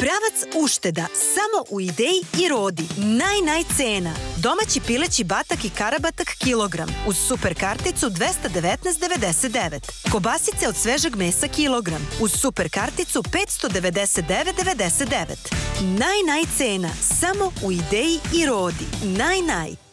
Pravac ušteda, samo u Ideji i Rodi. Naj cena. Domaći pileći batak i karabatak kilogram uz super karticu 219,99. Kobasice od svežeg mesa kilogram uz super karticu 599,99. Naj cena, samo u Ideji i Rodi. Naj.